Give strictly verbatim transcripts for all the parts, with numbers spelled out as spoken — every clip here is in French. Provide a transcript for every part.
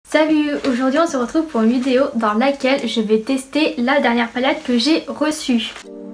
Salut, aujourd'hui on se retrouve pour une vidéo dans laquelle je vais tester la dernière palette que j'ai reçue.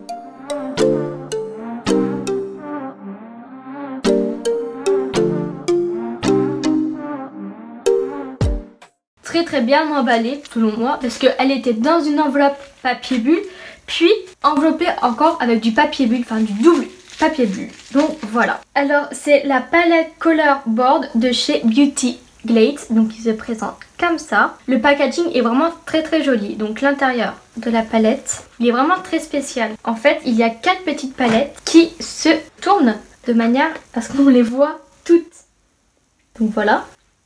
Très très bien emballée selon moi parce qu'elle était dans une enveloppe papier bulle puis enveloppée encore avec du papier bulle, enfin du double papier bulle. Donc voilà. Alors c'est la palette Color Board de chez Beauty Glade, donc il se présente comme ça. Le packaging est vraiment très très joli, donc l'intérieur de la palette il est vraiment très spécial. En fait il y a quatre petites palettes qui se tournent de manière à ce qu'on les voit toutes. Donc voilà.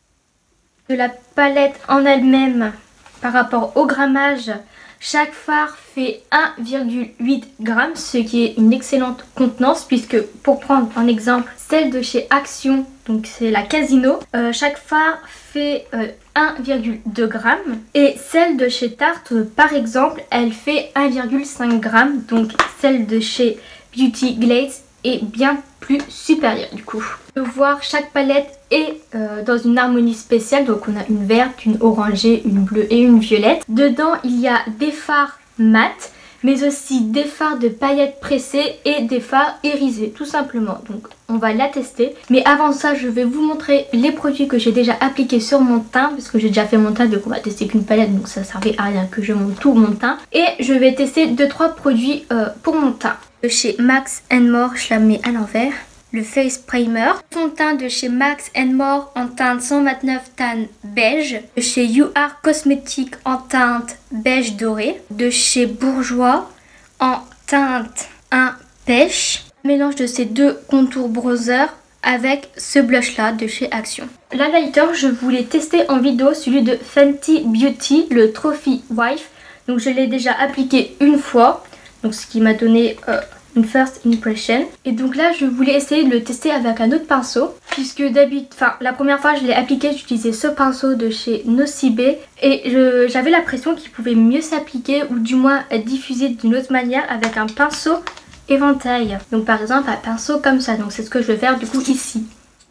De la palette en elle-même par rapport au grammage, chaque fard fait un virgule huit grammes, ce qui est une excellente contenance puisque pour prendre un exemple, celle de chez Action, donc c'est la Casino, euh, chaque fard fait euh, un virgule deux grammes et celle de chez Tarte euh, par exemple elle fait un virgule cinq grammes, donc celle de chez Beauty Glade est bien plus supérieure du coup. De voir chaque palette est euh, dans une harmonie spéciale, donc on a une verte, une orangée, une bleue et une violette. Dedans il y a des fards mat mais aussi des fards de paillettes pressées et des fards irisés tout simplement. Donc on va la tester, mais avant ça je vais vous montrer les produits que j'ai déjà appliqués sur mon teint parce que j'ai déjà fait mon teint, donc on va tester qu'une palette donc ça servait à rien que je monte tout mon teint. Et je vais tester deux trois produits euh, pour mon teint. De chez Max and More, je la mets à l'envers. Le Face Primer, fond de teint de chez Max and More en teinte cent vingt-neuf tan beige, de chez You Are Cosmetics en teinte beige doré, de chez Bourjois en teinte un pêche, mélange de ces deux contours bronzer avec ce blush là de chez Action. L'highlighter, je voulais tester en vidéo celui de Fenty Beauty, le Trophy Wife, donc je l'ai déjà appliqué une fois, donc ce qui m'a donné euh, une first impression. Et donc là je voulais essayer de le tester avec un autre pinceau puisque d'habitude, enfin la première fois je l'ai appliqué, j'utilisais ce pinceau de chez Nocibe et j'avais l'impression qu'il pouvait mieux s'appliquer ou du moins être diffusé d'une autre manière avec un pinceau éventail. Donc par exemple un pinceau comme ça, donc c'est ce que je vais faire du coup ici.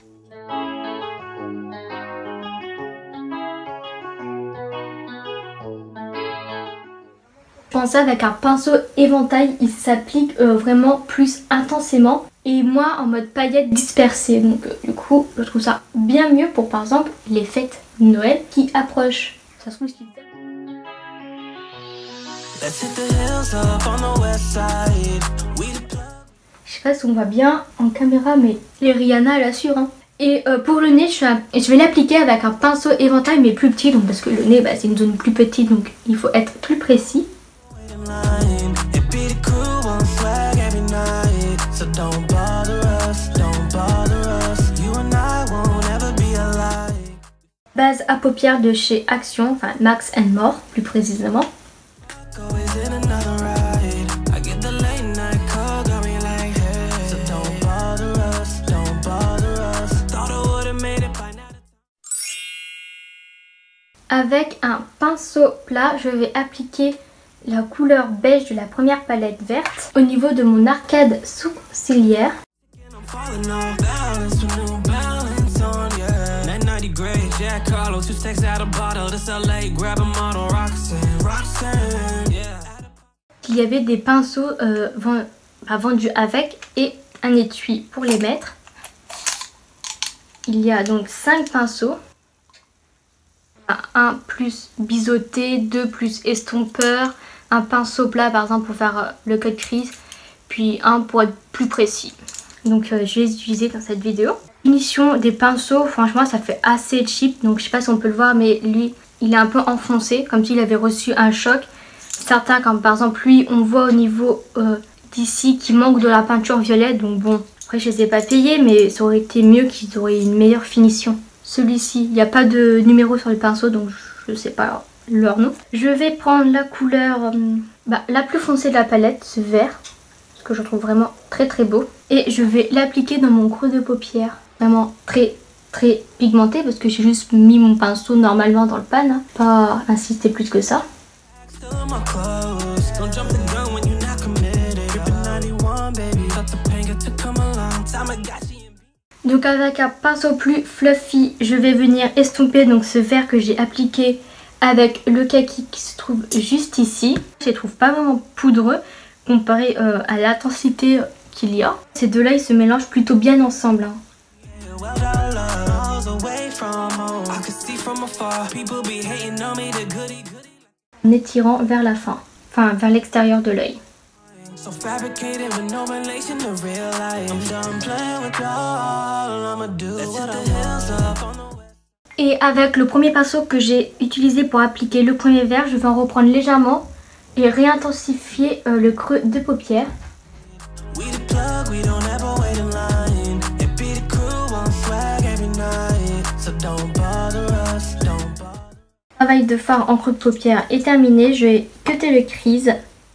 Je pense avec un pinceau éventail, il s'applique euh, vraiment plus intensément et moins en mode paillettes dispersées. Donc euh, du coup, je trouve ça bien mieux pour par exemple les fêtes de Noël qui approchent. Ça se trouve qu'il... Je sais pas si on voit bien en caméra, mais les Rihanna elle assure. Hein. Et euh, pour le nez, je, je vais l'appliquer avec un pinceau éventail mais plus petit, donc parce que le nez bah, c'est une zone plus petite, donc il faut être plus précis. Base à paupières de chez Action, enfin Max and More plus précisément. Avec un pinceau plat, je vais appliquer la couleur beige de la première palette verte au niveau de mon arcade sourcilière. Il y avait des pinceaux euh, vendus avec et un étui pour les mettre. Il y a donc cinq pinceaux. Un plus biseauté, deux plus estompeur, un pinceau plat par exemple pour faire le cut crease, puis un pour être plus précis. Donc euh, je vais les utiliser dans cette vidéo. Finition des pinceaux, franchement ça fait assez cheap, donc je sais pas si on peut le voir mais lui il est un peu enfoncé comme s'il avait reçu un choc. Certains comme par exemple lui on voit au niveau euh, d'ici qu'il manque de la peinture violette, donc bon après je les ai pas payés mais ça aurait été mieux qu'ils auraient une meilleure finition. Celui-ci, il n'y a pas de numéro sur le pinceau donc je ne sais pas leur nom. Je vais prendre la couleur euh, bah, la plus foncée de la palette, ce vert, parce que je trouve vraiment très très beau. Et je vais l'appliquer dans mon creux de paupière, vraiment très très pigmenté parce que j'ai juste mis mon pinceau normalement dans le pan, hein. Pas insister plus que ça. Donc avec un pinceau plus fluffy, je vais venir estomper donc ce vert que j'ai appliqué avec le kaki qui se trouve juste ici. Je les trouve pas vraiment poudreux comparé euh, à l'intensité qu'il y a. Ces deux-là, ils se mélangent plutôt bien ensemble. Hein. En étirant vers la fin, enfin vers l'extérieur de l'œil. Et avec le premier pinceau que j'ai utilisé pour appliquer le premier vert, je vais en reprendre légèrement et réintensifier euh, le creux de paupière. Le travail de fard en creux de paupière est terminé, je vais cutter le crease.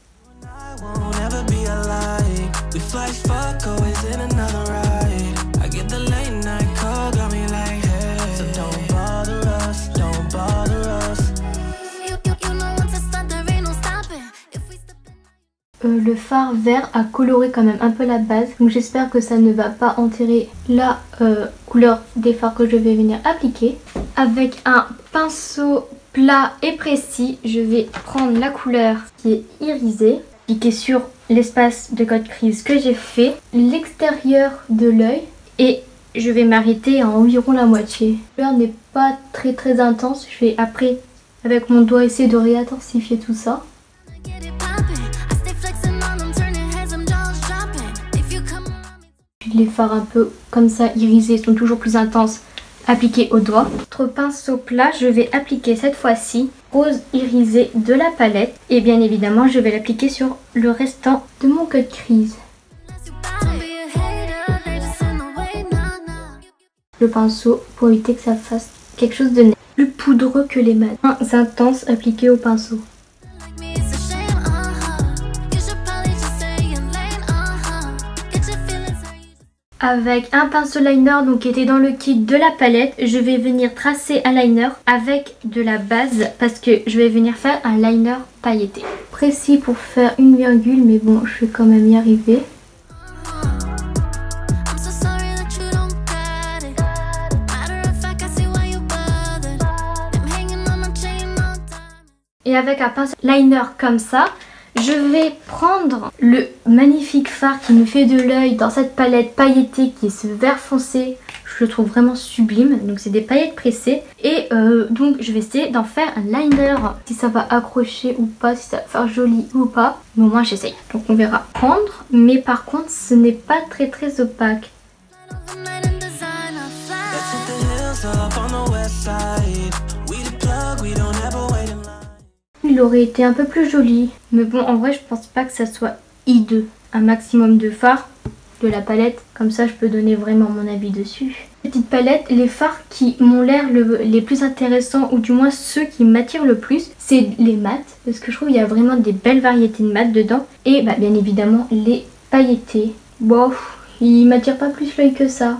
Euh, le fard vert a coloré quand même un peu la base, donc j'espère que ça ne va pas enterrer la euh, couleur des fards que je vais venir appliquer. Avec un pinceau plat et précis, je vais prendre la couleur qui est irisée, appliquer sur l'espace de code crease que j'ai fait, l'extérieur de l'œil, et je vais m'arrêter à environ la moitié. La couleur n'est pas très très intense, je vais après avec mon doigt essayer de réintensifier tout ça. Les fards un peu comme ça irisés sont toujours plus intenses, appliqués au doigt. Autre pinceau plat, je vais appliquer cette fois-ci rose irisé de la palette. Et bien évidemment, je vais l'appliquer sur le restant de mon cut crease. Le pinceau pour éviter que ça fasse quelque chose de net. Plus poudreux que les mats. Moins intense appliqué au pinceau. Avec un pinceau liner donc qui était dans le kit de la palette, je vais venir tracer un liner avec de la base parce que je vais venir faire un liner pailleté. Précis pour faire une virgule, mais bon, je vais quand même y arriver. Et avec un pinceau liner comme ça, je vais prendre le magnifique fard qui me fait de l'œil dans cette palette pailletée qui est ce vert foncé. Je le trouve vraiment sublime. Donc c'est des paillettes pressées. Et euh, donc je vais essayer d'en faire un liner. Si ça va accrocher ou pas, si ça va faire joli ou pas. Mais au moins j'essaye. Donc on verra. Prendre. Mais par contre ce n'est pas très très opaque. Il aurait été un peu plus joli. Mais bon, en vrai, je pense pas que ça soit hideux. Un maximum de fards de la palette. Comme ça, je peux donner vraiment mon avis dessus. Petite palette, les fards qui m'ont l'air le, les plus intéressants, ou du moins ceux qui m'attirent le plus, c'est les mats. Parce que je trouve qu'il y a vraiment des belles variétés de mats dedans. Et bah, bien évidemment, les pailletés. Bon, ils m'attirent pas plus l'œil que ça.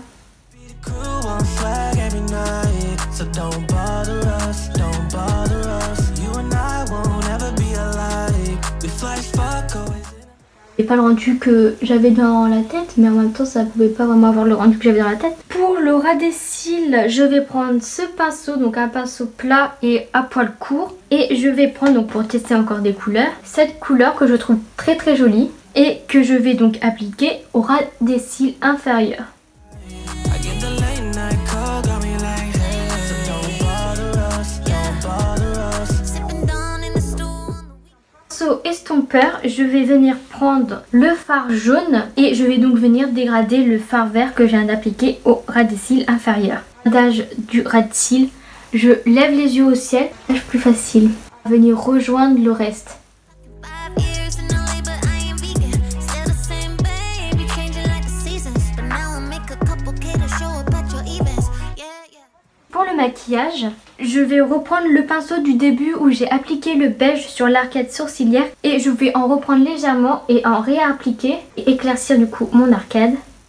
Et pas le rendu que j'avais dans la tête, mais en même temps ça pouvait pas vraiment avoir le rendu que j'avais dans la tête. Pour le ras des cils, je vais prendre ce pinceau, donc un pinceau plat et à poil court. Et je vais prendre, donc pour tester encore des couleurs, cette couleur que je trouve très très jolie et que je vais donc appliquer au ras des cils inférieurs. Estompeur, je vais venir prendre le fard jaune et je vais donc venir dégrader le fard vert que je viens d'appliquer au ras des cils inférieur. Dégradage du ras de cils, je lève les yeux au ciel, c'est plus facile. Venir rejoindre le reste. Pour le maquillage, je vais reprendre le pinceau du début où j'ai appliqué le beige sur l'arcade sourcilière et je vais en reprendre légèrement et en réappliquer et éclaircir du coup mon arcade.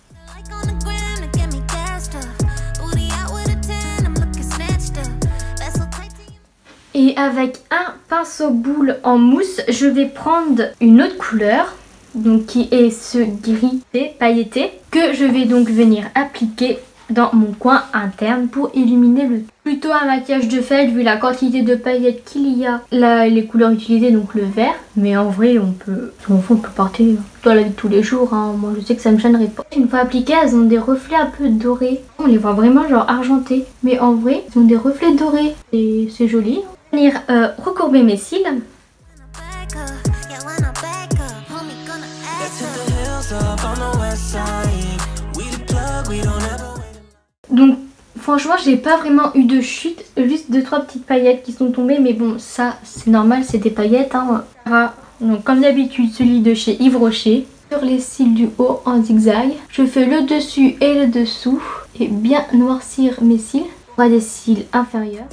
Et avec un pinceau boule en mousse, je vais prendre une autre couleur, donc qui est ce gris pailleté, que je vais donc venir appliquer dans mon coin interne pour illuminer le plutôt un maquillage de fête vu la quantité de paillettes qu'il y a. Là, les couleurs utilisées, donc le vert. Mais en vrai, on peut, on peut porter dans la vie de tous les jours. Hein. Moi, je sais que ça me gênerait pas. Une fois appliquées, elles ont des reflets un peu dorés. On les voit vraiment genre argentés. Mais en vrai, ils ont des reflets dorés. Et c'est joli. Je vais venir euh, recourber mes cils. Donc franchement j'ai pas vraiment eu de chute, juste deux trois petites paillettes qui sont tombées, mais bon ça c'est normal, c'est des paillettes hein. Donc comme d'habitude celui de chez Yves Rocher. Sur les cils du haut en zigzag, je fais le dessus et le dessous et bien noircir mes cils. On a des cils inférieurs.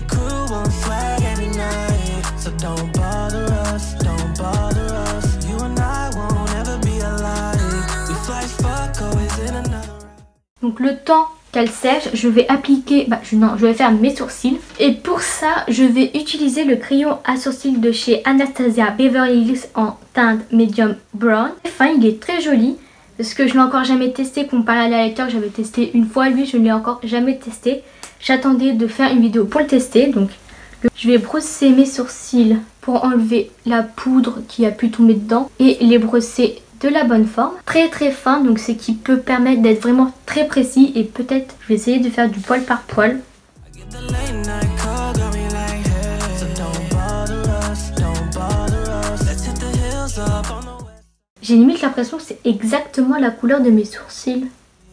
Donc le temps qu'elle sèche, je vais appliquer, bah je, non, je vais faire mes sourcils. Et pour ça, je vais utiliser le crayon à sourcils de chez Anastasia Beverly Hills en teinte medium brown. Enfin, il est très joli parce que je l'ai encore jamais testé comparé à l'highlighter que j'avais testé une fois. Lui, je ne l'ai encore jamais testé. J'attendais de faire une vidéo pour le tester. Donc, je vais brosser mes sourcils pour enlever la poudre qui a pu tomber dedans et les brosser de la bonne forme, très très fin, donc ce qui peut permettre d'être vraiment très précis. Et peut-être je vais essayer de faire du poil par poil. J'ai limite l'impression que c'est exactement la couleur de mes sourcils.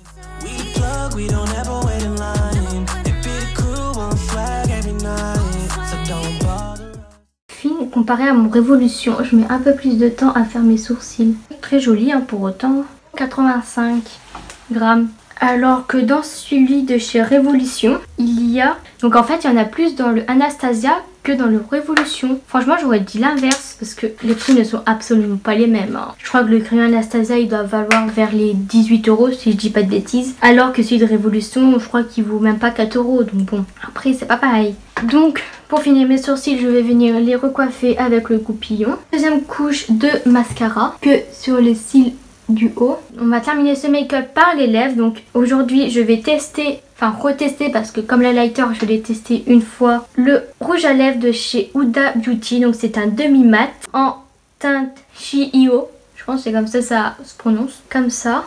Fine comparé à mon Révolution, je mets un peu plus de temps à faire mes sourcils. Très joli hein, pour autant, quatre-vingt-cinq grammes. Alors que dans celui de chez Révolution, il y a... Donc en fait il y en a plus dans le Anastasia que dans le Révolution. Franchement j'aurais dit l'inverse parce que les prix ne sont absolument pas les mêmes. Hein. Je crois que le crayon Anastasia il doit valoir vers les dix-huit euros si je dis pas de bêtises. Alors que celui de Révolution je crois qu'il vaut même pas quatre euros. Donc bon, après c'est pas pareil. Donc pour finir mes sourcils je vais venir les recoiffer avec le goupillon. Deuxième couche de mascara que sur les cils du haut. On va terminer ce make-up par les lèvres. Donc aujourd'hui je vais tester, enfin retester parce que comme la lighter je l'ai testé une fois, le rouge à lèvres de chez Huda Beauty. Donc c'est un demi-mat en teinte C E O. Je pense que c'est comme ça ça se prononce. Comme ça.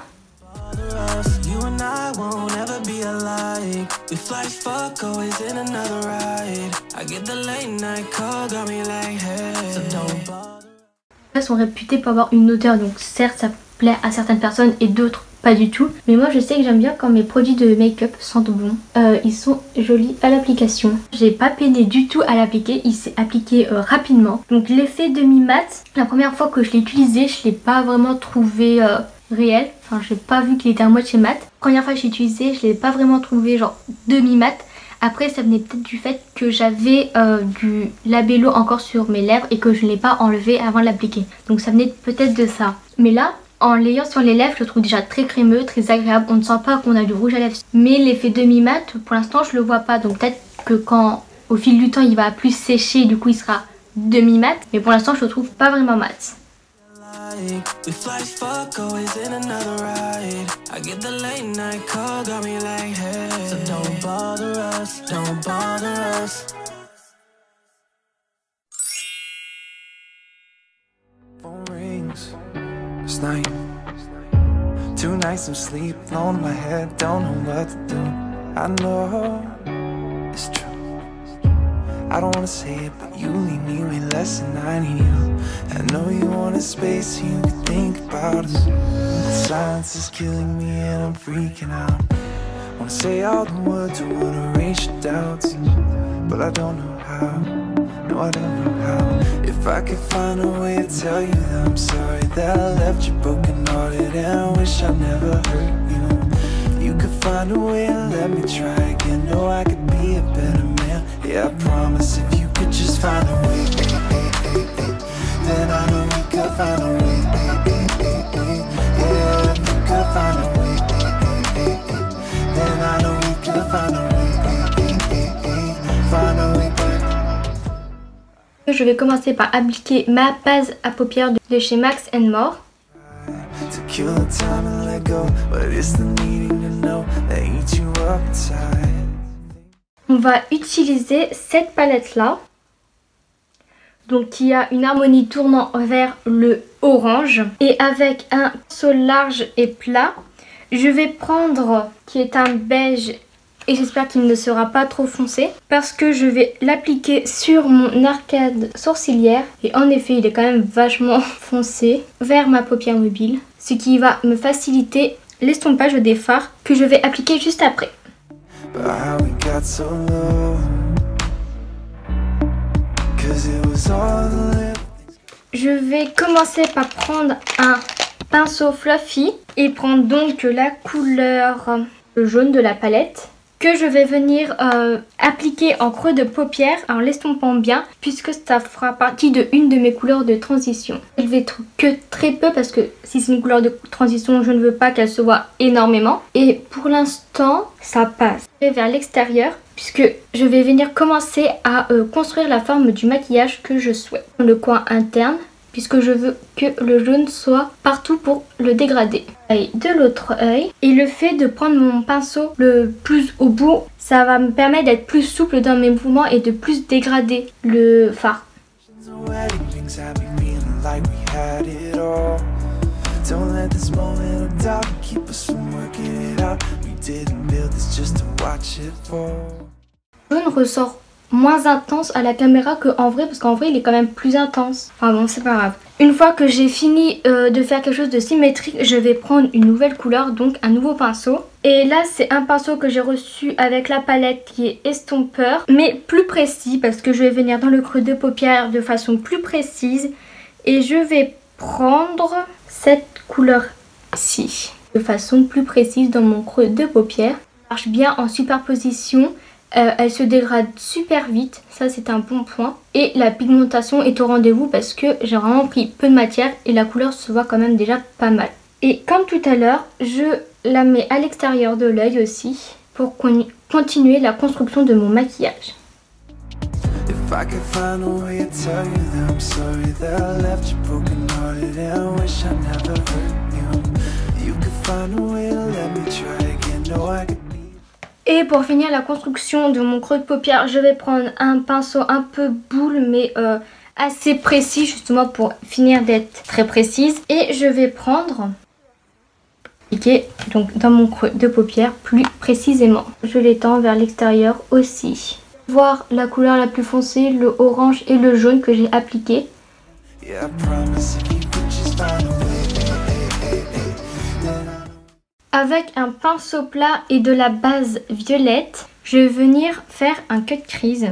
Elles sont réputées pour avoir une odeur, donc certes ça plaît à certaines personnes et d'autres pas du tout. Mais moi je sais que j'aime bien quand mes produits de make-up sentent bon. Euh, ils sont jolis à l'application. J'ai pas peiné du tout à l'appliquer, il s'est appliqué euh, rapidement. Donc l'effet demi-mat, la première fois que je l'ai utilisé, je l'ai pas vraiment trouvé euh, réel. Enfin j'ai pas vu qu'il était à moitié mat. Première fois que j'ai utilisé, je l'ai pas vraiment trouvé genre demi-mat. Après ça venait peut-être du fait que j'avais euh, du labello encore sur mes lèvres et que je ne l'ai pas enlevé avant de l'appliquer. Donc ça venait peut-être de ça. Mais là, en l'ayant sur les lèvres, je le trouve déjà très crémeux, très agréable. On ne sent pas qu'on a du rouge à lèvres. Mais l'effet demi-mat, pour l'instant je le vois pas. Donc peut-être que quand au fil du temps il va plus sécher, du coup il sera demi-mat. Mais pour l'instant je le trouve pas vraiment mat. We fly fuck always in another ride. I get the late night call, got me like hey. So don't bother us, don't bother us. Phone rings, it's night. Two nights of sleep, alone in my head, don't know what to do. I know it's true. I don't wanna say it, but you leave me way less than I need you. I know you want a space so you can think about it. The silence is killing me and I'm freaking out. Wanna say all the words, I wanna erase your doubts, but I don't know how, no I don't know how. If I could find a way to tell you that I'm sorry that I left you broken hearted and I wish I never hurt you. You could find a way to let me try again, know I could be a better man. Yeah, I promise if you could just find a way, eh, eh, eh, eh, then I know we could find a way, eh, eh, eh, eh. Yeah, if you could find a way, eh, eh, eh, eh, then I know we could find a way, eh, eh, eh, eh, find a way back. Je vais commencer par appliquer ma base à paupières de chez Max and More. To kill the time and On va utiliser cette palette là, donc qui a une harmonie tournant vers le orange, et avec un pinceau large et plat, je vais prendre qui est un beige et j'espère qu'il ne sera pas trop foncé parce que je vais l'appliquer sur mon arcade sourcilière et en effet il est quand même vachement foncé vers ma paupière mobile, ce qui va me faciliter l'estompage des fards que je vais appliquer juste après. Je vais commencer par prendre un pinceau fluffy et prendre donc la couleur jaune de la palette que je vais venir euh, appliquer en creux de paupière en l'estompant bien puisque ça fera partie de une de mes couleurs de transition. Je vais que très peu parce que si c'est une couleur de transition je ne veux pas qu'elle se voit énormément et pour l'instant ça passe. Je vais vers l'extérieur puisque je vais venir commencer à euh, construire la forme du maquillage que je souhaite. Le coin interne puisque je veux que le jaune soit partout pour le dégrader. Et de l'autre œil. Et le fait de prendre mon pinceau le plus au bout, ça va me permettre d'être plus souple dans mes mouvements et de plus dégrader le fard. Le jaune ressort moins intense à la caméra qu'en vrai parce qu'en vrai il est quand même plus intense. Enfin bon, c'est pas grave. Une fois que j'ai fini euh, de faire quelque chose de symétrique, je vais prendre une nouvelle couleur, donc un nouveau pinceau. Et là c'est un pinceau que j'ai reçu avec la palette qui est estompeur, mais plus précis parce que je vais venir dans le creux de paupière de façon plus précise. Et je vais prendre cette couleur-ci de façon plus précise dans mon creux de paupière. Ça marche bien en superposition. Euh, elle se dégrade super vite, ça c'est un bon point. Et la pigmentation est au rendez-vous parce que j'ai vraiment pris peu de matière et la couleur se voit quand même déjà pas mal. Et comme tout à l'heure, je la mets à l'extérieur de l'œil aussi pour continuer la construction de mon maquillage. Et pour finir la construction de mon creux de paupière, je vais prendre un pinceau un peu boule mais euh, assez précis justement pour finir d'être très précise. Et je vais prendre, appliquer donc dans mon creux de paupière plus précisément. Je l'étends vers l'extérieur aussi. Voir la couleur la plus foncée, le orange et le jaune que j'ai appliqué. Avec un pinceau plat et de la base violette, je vais venir faire un cut crease.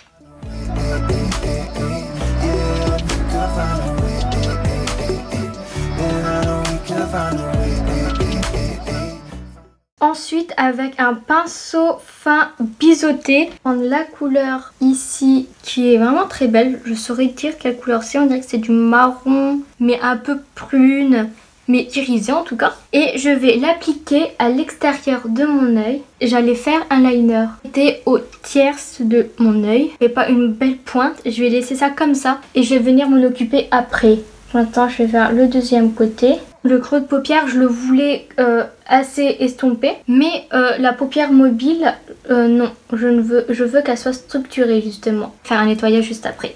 Ensuite, avec un pinceau fin biseauté, prendre la couleur ici qui est vraiment très belle. Je saurais dire quelle couleur c'est, on dirait que c'est du marron mais un peu prune, mais irisé en tout cas. Et je vais l'appliquer à l'extérieur de mon œil. J'allais faire un liner. C'était au tierce de mon œil. Et pas une belle pointe. Je vais laisser ça comme ça et je vais venir m'en occuper après. Maintenant je vais faire le deuxième côté. Le creux de paupière je le voulais euh, assez estompé. Mais euh, la paupière mobile, euh, non. Je, ne veux, je veux qu'elle soit structurée justement. Faire un nettoyage juste après.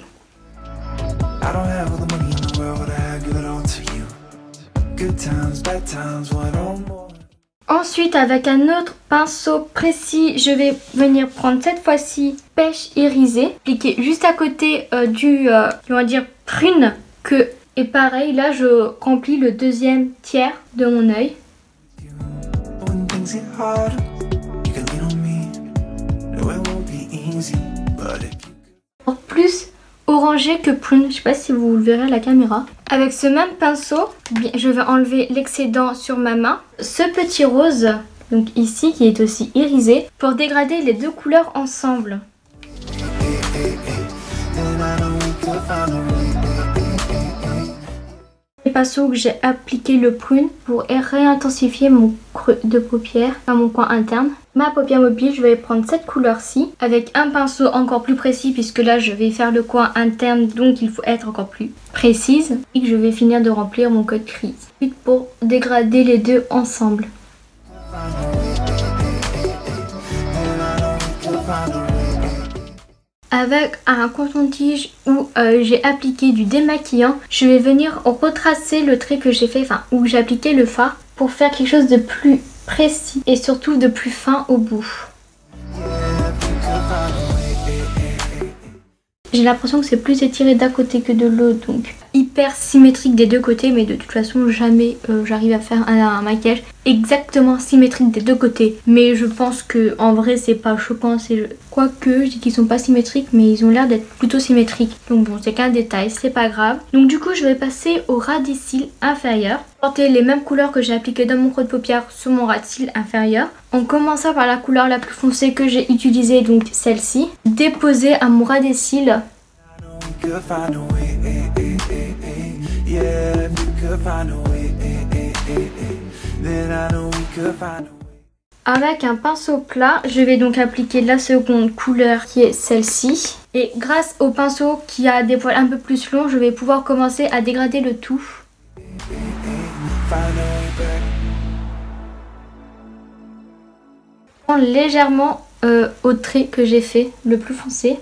Ensuite, avec un autre pinceau précis, je vais venir prendre cette fois-ci pêche irisée, appliquer juste à côté euh, du, euh, on va dire, prune que. Et pareil, là, je remplis le deuxième tiers de mon œil. Encore plus orangé que prune, je sais pas si vous le verrez à la caméra. Avec ce même pinceau, je vais enlever l'excédent sur ma main. Ce petit rose, donc ici, qui est aussi irisé, pour dégrader les deux couleurs ensemble. pinceau que j'ai appliqué le prune pour réintensifier mon creux de paupière, à mon coin interne. Ma paupière mobile, je vais prendre cette couleur-ci avec un pinceau encore plus précis puisque là je vais faire le coin interne, donc il faut être encore plus précise. Et que je vais finir de remplir mon code crease. Ensuite pour dégrader les deux ensemble. Avec un coton-tige où euh, j'ai appliqué du démaquillant, je vais venir retracer le trait que j'ai fait, enfin où j'ai appliqué le fard pour faire quelque chose de plus précis et surtout de plus fin au bout. J'ai l'impression que c'est plus étiré d'un côté que de l'autre, donc hyper symétrique des deux côtés, mais de toute façon jamais euh, j'arrive à faire un, un maquillage exactement symétrique des deux côtés. Mais je pense que en vrai c'est pas choquant, c'est quoique je dis qu'ils sont pas symétriques, mais ils ont l'air d'être plutôt symétriques. Donc bon, c'est qu'un détail, c'est pas grave. Donc du coup je vais passer au ras des cils inférieur, porter les mêmes couleurs que j'ai appliquées dans mon creux de paupière sur mon ras de cils inférieur, en commençant par la couleur la plus foncée que j'ai utilisée, donc celle-ci, déposer à mon ras des cils. Avec un pinceau plat, je vais donc appliquer la seconde couleur qui est celle-ci. Et grâce au pinceau qui a des poils un peu plus longs, je vais pouvoir commencer à dégrader le tout. Légèrement euh, au trait que j'ai fait, le plus foncé.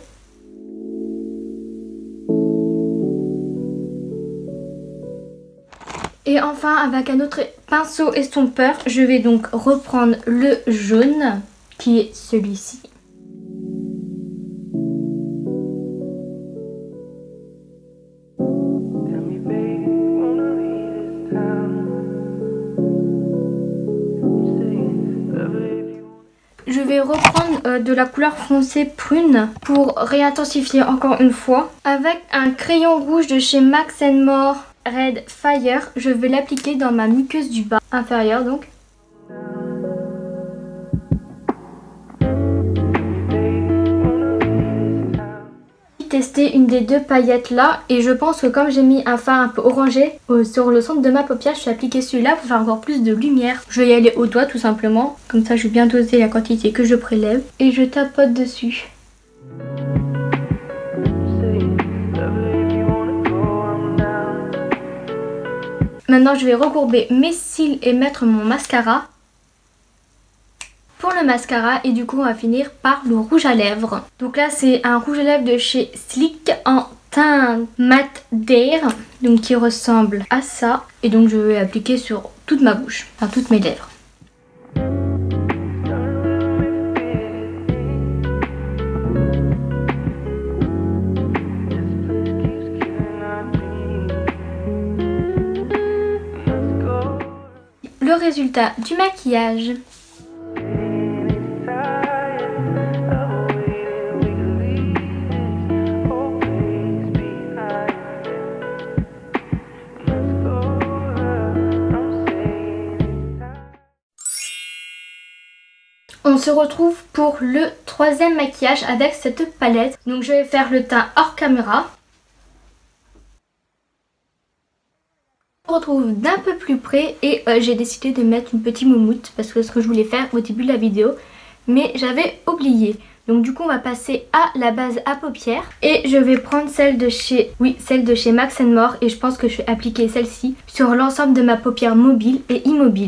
Et enfin, avec un autre pinceau estompeur, je vais donc reprendre le jaune, qui est celui-ci. Je vais reprendre euh, de la couleur foncée prune pour réintensifier encore une fois. Avec un crayon rouge de chez Max and More Red Fire, je vais l'appliquer dans ma muqueuse du bas inférieur donc. Tester une des deux paillettes là et je pense que comme j'ai mis un fard un peu orangé euh, sur le centre de ma paupière, je vais appliquer celui-là pour faire encore plus de lumière. Je vais y aller au doigt tout simplement, comme ça je vais bien doser la quantité que je prélève et je tapote dessus. Maintenant je vais recourber mes cils et mettre mon mascara. Pour le mascara et du coup on va finir par le rouge à lèvres. Donc là c'est un rouge à lèvres de chez Sleek en teint mat d'air, donc qui ressemble à ça. Et donc je vais appliquer sur toute ma bouche, enfin toutes mes lèvres. Le résultat du maquillage. On se retrouve pour le troisième maquillage avec cette palette. Donc je vais faire le teint hors caméra. On se retrouve d'un peu plus près et euh, j'ai décidé de mettre une petite moumoute parce que c'est ce que je voulais faire au début de la vidéo. Mais j'avais oublié. Donc du coup on va passer à la base à paupières. Et je vais prendre celle de chez, oui, celle de chez Max and More. Et je pense que je vais appliquer celle-ci sur l'ensemble de ma paupière mobile et immobile.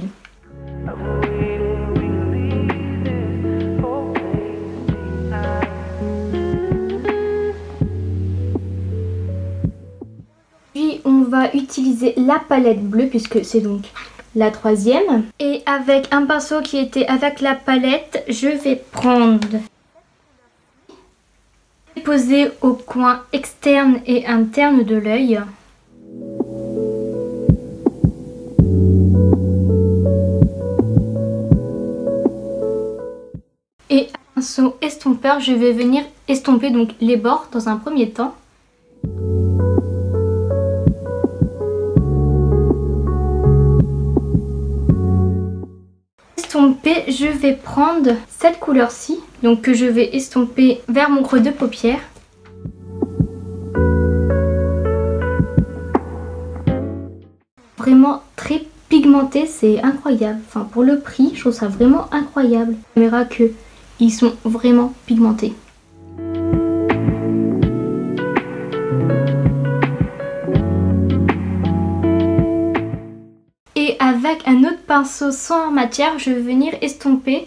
On va utiliser la palette bleue puisque c'est donc la troisième. Et avec un pinceau qui était avec la palette, je vais prendre, poser au coin externe et interne de l'œil. Et un pinceau estompeur, je vais venir estomper donc les bords dans un premier temps. Je vais prendre cette couleur-ci, donc que je vais estomper vers mon creux de paupière. vraiment très pigmentés, c'est incroyable. Enfin pour le prix, je trouve ça vraiment incroyable. La caméra que ils sont vraiment pigmentés. Et avec un autre pinceau sans matière, je vais venir estomper.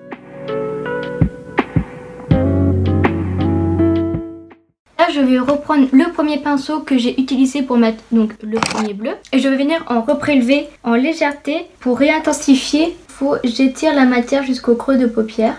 Là, je vais reprendre le premier pinceau que j'ai utilisé pour mettre donc le premier bleu. Et je vais venir en reprélever en légèreté pour réintensifier. Il faut j'étire la matière jusqu'au creux de paupière.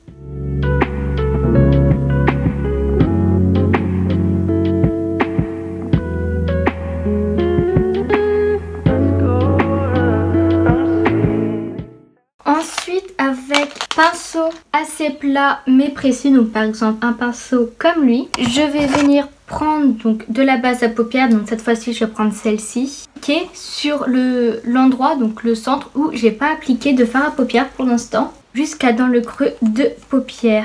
Ensuite, avec pinceau assez plat mais précis, donc par exemple un pinceau comme lui, je vais venir prendre donc de la base à paupières. Donc cette fois-ci, je vais prendre celle-ci, qui est sur le l'endroit, donc le centre où j'ai pas appliqué de fard à paupières pour l'instant, jusqu'à dans le creux de paupière.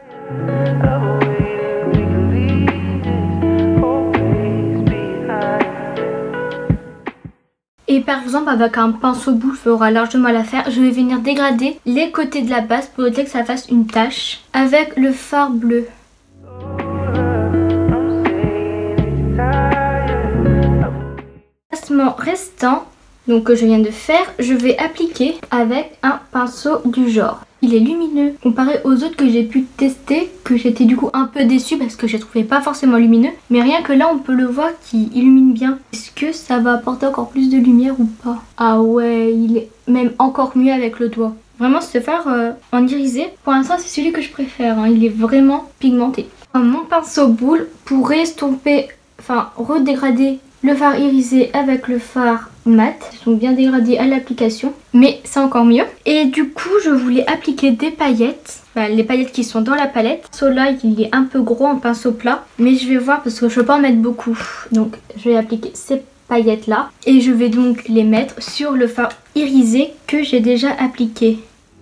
Et par exemple avec un pinceau boule fera largement l'affaire. Je vais venir dégrader les côtés de la base pour éviter que ça fasse une tache avec le fard bleu. L'espacement restant donc que je viens de faire, je vais appliquer avec un pinceau du genre. Il est lumineux comparé aux autres que j'ai pu tester, que j'étais du coup un peu déçue parce que je ne trouvais pas forcément lumineux. Mais rien que là on peut le voir qui illumine bien. Est-ce que ça va apporter encore plus de lumière ou pas? Ah ouais, il est même encore mieux avec le doigt. Vraiment ce fard euh, en irisé, pour l'instant c'est celui que je préfère, hein. Il est vraiment pigmenté. Mon pinceau boule pour estomper, enfin redégrader le fard irisé avec le fard mat. Ils sont bien dégradés à l'application, mais c'est encore mieux. Et du coup je voulais appliquer des paillettes, enfin, les paillettes qui sont dans la palette. Celui-là il est un peu gros en pinceau plat, mais je vais voir parce que je ne peux pas en mettre beaucoup. Donc je vais appliquer ces paillettes là et je vais donc les mettre sur le fard irisé que j'ai déjà appliqué.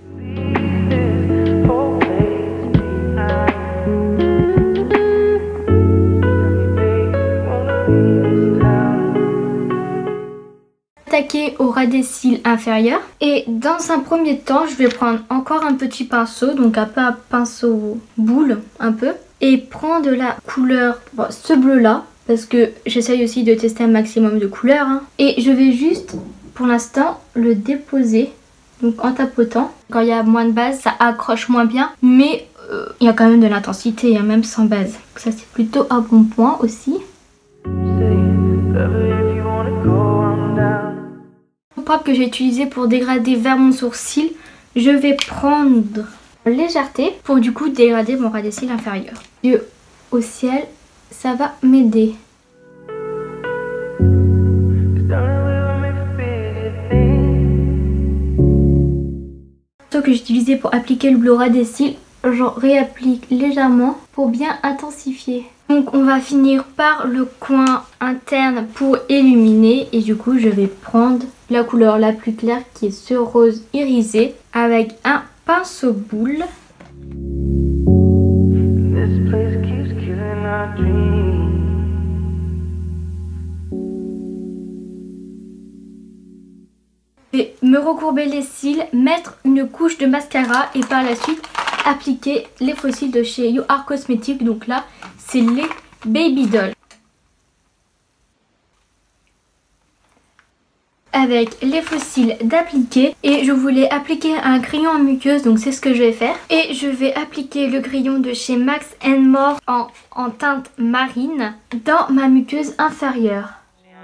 Attaquer au ras des cils inférieurs, et dans un premier temps je vais prendre encore un petit pinceau, donc un peu un pinceau boule un peu, et prendre la couleur, bon, ce bleu là parce que j'essaye aussi de tester un maximum de couleurs, hein. Et je vais juste pour l'instant le déposer donc en tapotant. Quand il y a moins de base ça accroche moins bien, mais euh, il y a quand même de l'intensité, hein, même sans base, donc ça c'est plutôt un bon point aussi. Propre que j'ai utilisé pour dégrader vers mon sourcil, je vais prendre légèreté pour du coup dégrader mon ras des cils inférieur. Yeux au ciel, ça va m'aider. Ce que j'ai utilisé pour appliquer le bleu ras des cils, j'en réapplique légèrement pour bien intensifier. Donc on va finir par le coin interne pour illuminer, et du coup je vais prendre la couleur la plus claire qui est ce rose irisé avec un pinceau boule. Je vais me recourber les cils, mettre une couche de mascara et par la suite appliquer les faux cils de chez You Are Cosmetics. Donc là c'est les Baby Doll. Avec les faux cils d'appliquer, et je voulais appliquer un crayon en muqueuse, donc c'est ce que je vais faire. Et je vais appliquer le crayon de chez Max and More en, en teinte marine dans ma muqueuse inférieure.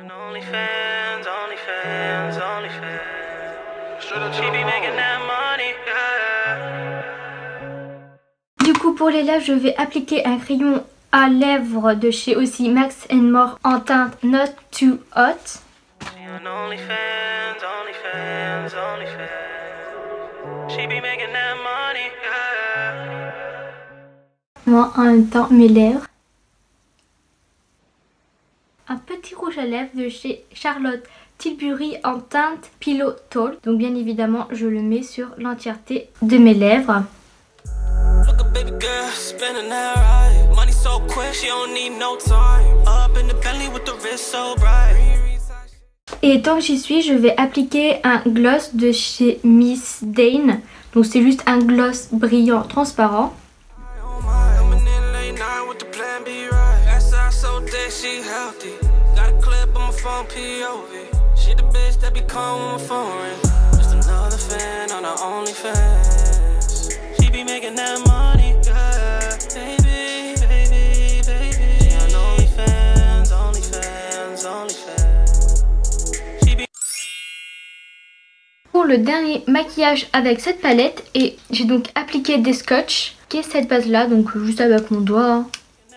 Du coup pour les lèvres je vais appliquer un crayon à lèvres de chez aussi Max and More en teinte Not Too Hot. Moi en même temps mes lèvres. Un petit rouge à lèvres de chez Charlotte Tilbury en teinte Pillow Talk. Donc bien évidemment je le mets sur l'entièreté de mes lèvres. Et tant que j'y suis, je vais appliquer un gloss de chez Miss Dane. Donc c'est juste un gloss brillant transparent. Pour le dernier maquillage avec cette palette, et j'ai donc appliqué des scotch, qui est cette base là, donc juste avec mon doigt. Hein.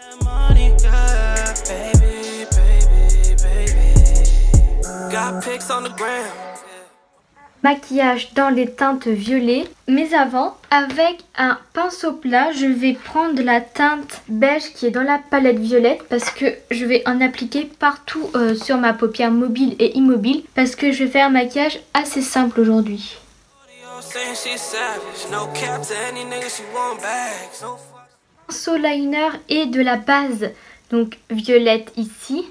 Maquillage dans les teintes violet, mais avant, avec un pinceau plat, je vais prendre la teinte beige qui est dans la palette violette parce que je vais en appliquer partout euh, sur ma paupière mobile et immobile parce que je vais faire un maquillage assez simple aujourd'hui. Pinceau liner et de la base, donc violette ici.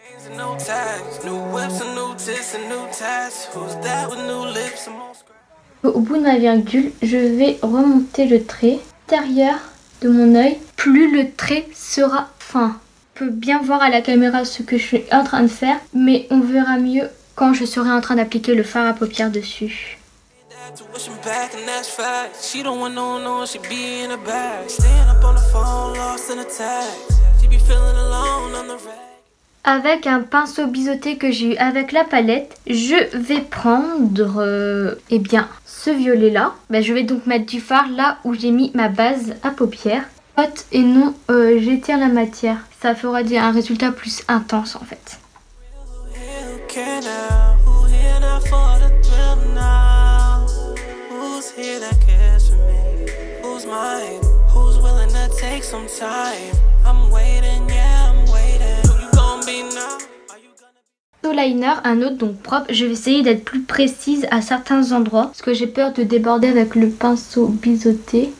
Au bout de ma virgule, je vais remonter le trait intérieur de mon œil. Plus le trait sera fin. On peut bien voir à la caméra ce que je suis en train de faire, mais on verra mieux quand je serai en train d'appliquer le fard à paupières dessus. Avec un pinceau biseauté que j'ai eu avec la palette, je vais prendre euh, eh bien, ce violet là. Ben, je vais donc mettre du fard là où j'ai mis ma base à paupières. Et non, euh, j'étire la matière. Ça fera un résultat plus intense en fait. Liner, un autre donc propre, je vais essayer d'être plus précise à certains endroits parce que j'ai peur de déborder avec le pinceau biseauté.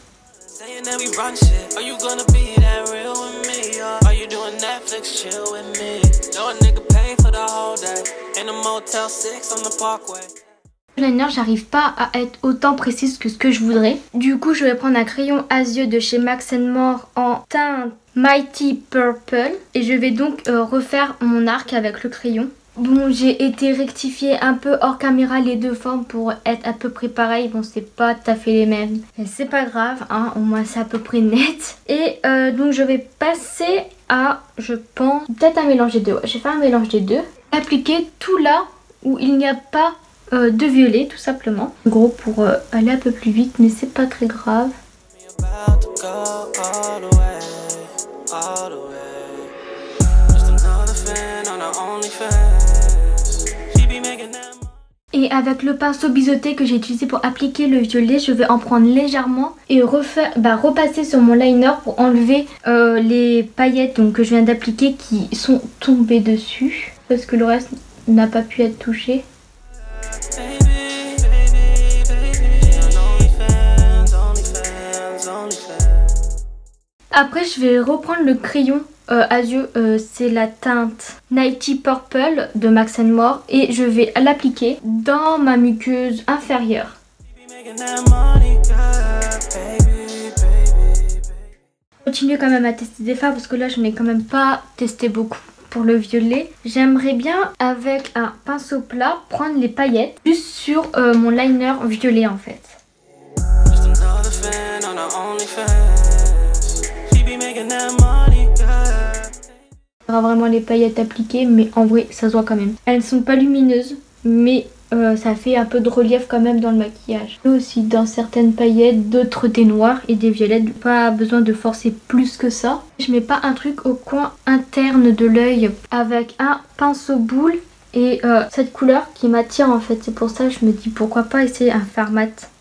Le liner, j'arrive pas à être autant précise que ce que je voudrais. Du coup, je vais prendre un crayon à yeux de chez Max and More en teinte Mighty Purple et je vais donc euh, refaire mon arc avec le crayon. Bon, j'ai été rectifier un peu hors caméra les deux formes pour être à peu près pareil. Bon, c'est pas tout à fait les mêmes, mais c'est pas grave, hein, au moins c'est à peu près net. Et euh, donc je vais passer à, je pense, peut-être un mélange des deux. Ouais, je vais faire un mélange des deux. Appliquer tout là où il n'y a pas euh, de violet, tout simplement. En gros, pour euh, aller un peu plus vite, mais c'est pas très grave. Et avec le pinceau biseauté que j'ai utilisé pour appliquer le violet, je vais en prendre légèrement et refaire, bah, repasser sur mon liner pour enlever euh, les paillettes donc, que je viens d'appliquer qui sont tombées dessus parce que le reste n'a pas pu être touché. Après je vais reprendre le crayon euh, à yeux, euh, c'est la teinte Mighty Purple de Max and More et je vais l'appliquer dans ma muqueuse inférieure. Continuer quand même à tester des fards parce que là je n'ai quand même pas testé beaucoup. Pour le violet, j'aimerais bien avec un pinceau plat prendre les paillettes juste sur euh, mon liner violet en fait. Il y aura vraiment les paillettes appliquées, mais en vrai ça se voit quand même. Elles ne sont pas lumineuses, mais euh, ça fait un peu de relief quand même dans le maquillage. Et aussi dans certaines paillettes, d'autres des noirs et des violettes. Pas besoin de forcer plus que ça. Je mets pas un truc au coin interne de l'œil avec un pinceau boule et euh, cette couleur qui m'attire en fait. C'est pour ça que je me dis pourquoi pas essayer un fard mat.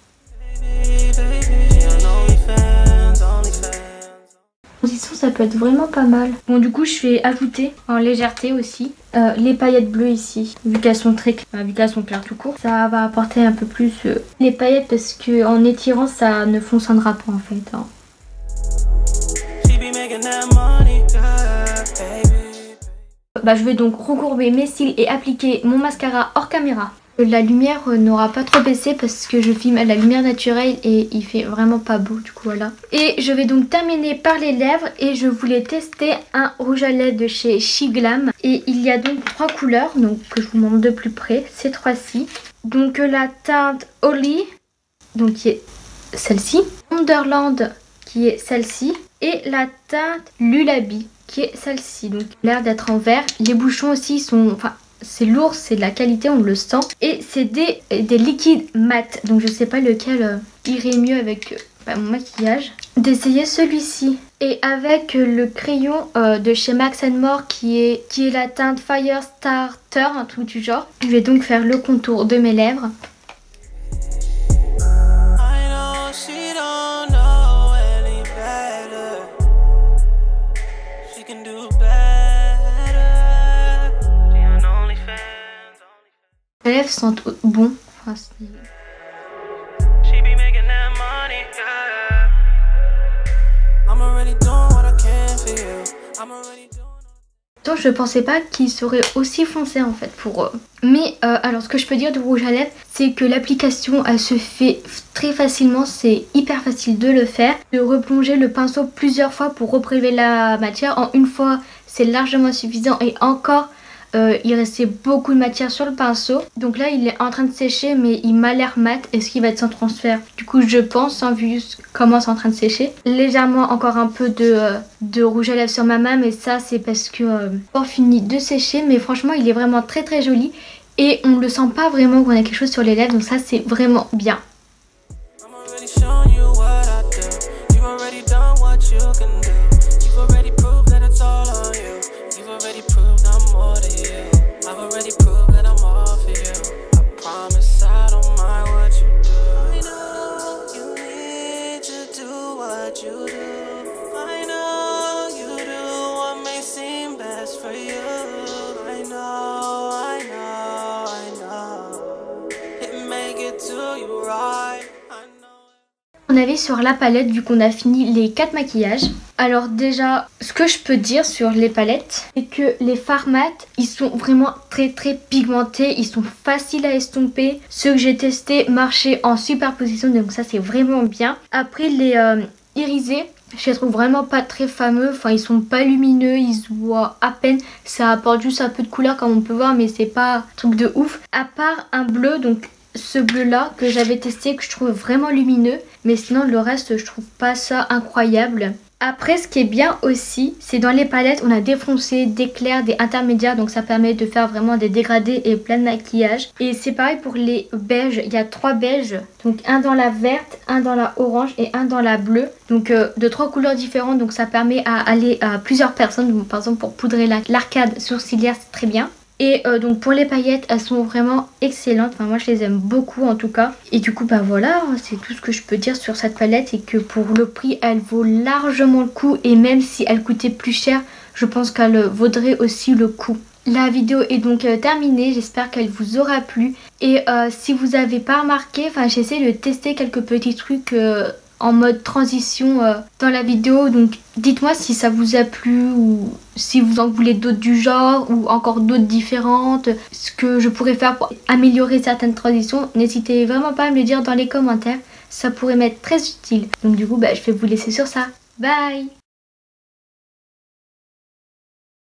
Transition, ça peut être vraiment pas mal. Bon, du coup je vais ajouter en légèreté aussi euh, les paillettes bleues ici, vu qu'elles sont très euh, vu qu'elles sont claires tout court. Ça va apporter un peu plus euh, les paillettes parce que en étirant ça ne fonctionnera pas en fait hein. Bah, je vais donc recourber mes cils et appliquer mon mascara hors caméra. La lumière n'aura pas trop baissé parce que je filme à la lumière naturelle et il fait vraiment pas beau, du coup voilà. Et je vais donc terminer par les lèvres et je voulais tester un rouge à lèvres de chez Shiglam. Et il y a donc trois couleurs, donc que je vous montre de plus près, ces trois-ci. Donc la teinte Holly, donc qui est celle-ci, Wonderland qui est celle-ci et la teinte Lullaby qui est celle-ci. Donc l'air d'être en vert. Les bouchons aussi sont... Enfin, c'est lourd, c'est de la qualité, on le sent. Et c'est des, des liquides mat. Donc je sais pas lequel euh, irait mieux avec euh, bah, mon maquillage. D'essayer celui-ci. Et avec euh, le crayon euh, de chez Max and More qui est, qui est la teinte Fire Starter, un truc du genre. Je vais donc faire le contour de mes lèvres. Les lèvres sentent bon. Enfin, donc, je pensais pas qu'il serait aussi foncé en fait pour eux. Mais euh, alors ce que je peux dire du rouge à lèvres, c'est que l'application elle se fait très facilement, c'est hyper facile de le faire. De replonger le pinceau plusieurs fois pour reprélever la matière. En une fois c'est largement suffisant et encore Euh, il restait beaucoup de matière sur le pinceau. Donc là il est en train de sécher mais il m'a l'air mat. Est-ce qu'il va être sans transfert? Du coup je pense, hein, vu comment c'est en train de sécher. Légèrement encore un peu de, euh, de rouge à lèvres sur ma main, mais ça c'est parce que euh, on finit de sécher. Mais franchement il est vraiment très très joli et on ne le sent pas vraiment qu'on a quelque chose sur les lèvres. Donc ça c'est vraiment bien. On avait sur la palette vu qu'on a fini les quatre maquillages. Alors déjà, ce que je peux dire sur les palettes, c'est que les fards mat, ils sont vraiment très très pigmentés, ils sont faciles à estomper. Ceux que j'ai testés marchaient en superposition, donc ça c'est vraiment bien. Après les euh, irisés, je les trouve vraiment pas très fameux, enfin ils sont pas lumineux, ils se voient à peine. Ça apporte juste un peu de couleur comme on peut voir, mais c'est pas un truc de ouf. À part un bleu, donc ce bleu là que j'avais testé, que je trouve vraiment lumineux, mais sinon le reste je trouve pas ça incroyable. Après ce qui est bien aussi, c'est dans les palettes on a des foncés, des clairs, des intermédiaires, donc ça permet de faire vraiment des dégradés et plein de maquillage. Et c'est pareil pour les beiges, il y a trois beiges, donc un dans la verte, un dans la orange et un dans la bleue, donc euh, de trois couleurs différentes, donc ça permet à aller à plusieurs personnes. Donc, par exemple pour poudrer l'arcade sourcilière c'est très bien. Et euh, donc pour les paillettes, elles sont vraiment excellentes. Enfin moi je les aime beaucoup en tout cas. Et du coup bah voilà, c'est tout ce que je peux dire sur cette palette. Et que pour le prix, elle vaut largement le coup. Et même si elle coûtait plus cher, je pense qu'elle vaudrait aussi le coup. La vidéo est donc euh, terminée, j'espère qu'elle vous aura plu. Et euh, si vous n'avez pas remarqué, enfin j'essaie de tester quelques petits trucs euh, en mode transition euh, dans la vidéo. Donc dites-moi si ça vous a plu ou si vous en voulez d'autres du genre ou encore d'autres différentes. Ce que je pourrais faire pour améliorer certaines transitions, n'hésitez vraiment pas à me le dire dans les commentaires. Ça pourrait m'être très utile. Donc du coup bah, je vais vous laisser sur ça. Bye!